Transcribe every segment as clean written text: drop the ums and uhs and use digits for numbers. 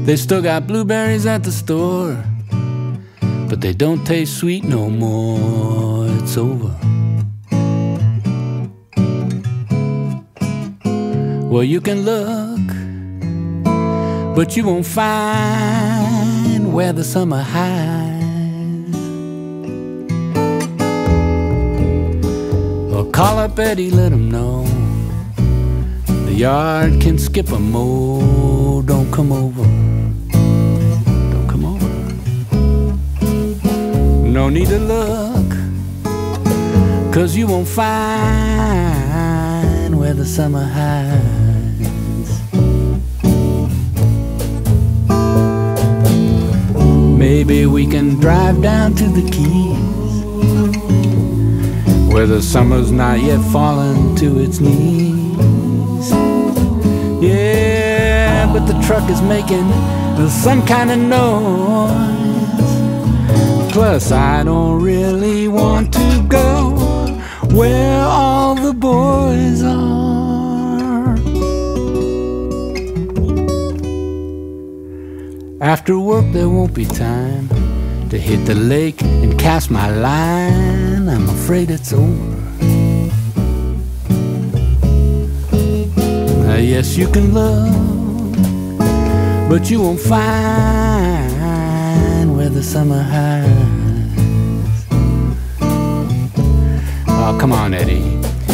They still got blueberries at the store, but they don't taste sweet no more. It's over. Well, you can look, but you won't find where the summer hides. Well, call up Eddie, let him know the yard can skip a mow. Don't come over. Don't come over. No need to look, 'cause you won't find where the summer hides. Maybe we can drive down to the Keys, where the summer's not yet fallen to its knees. Yeah, but the truck is making some kind of noise. Plus, I don't really want to go where all the boys are. After work, there won't be time to hit the lake and cast my line. I'm afraid it's over. Yes, you can love, but you won't find where the summer hides. Oh, come on, Eddie.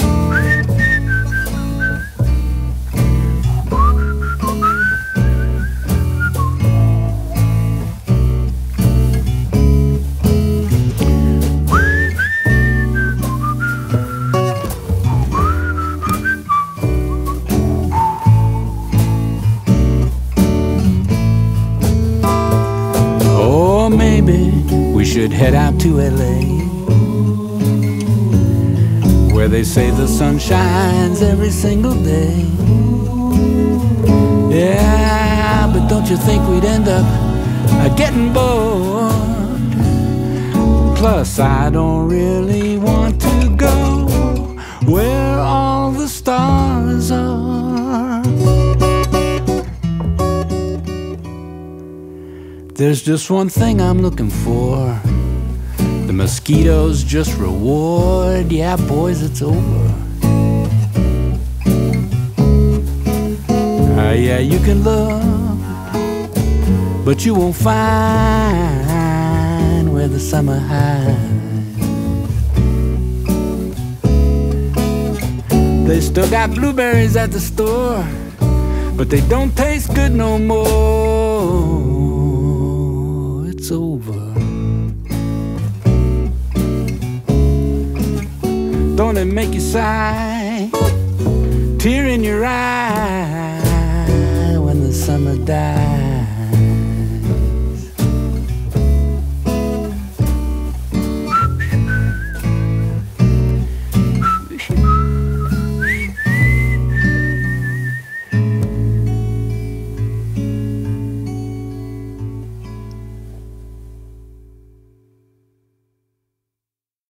Maybe we should head out to LA, where they say the sun shines every single day. Yeah, but don't you think we'd end up getting bored? Plus, I don't really want to go where all the stars are. There's just one thing I'm looking for. The mosquitoes just reward. Yeah, boys, it's over. Yeah, you can look, but you won't find where the summer hides. They still got blueberries at the store, but they don't taste good no more. It's over. Don't it make you sigh? Tear in your eye.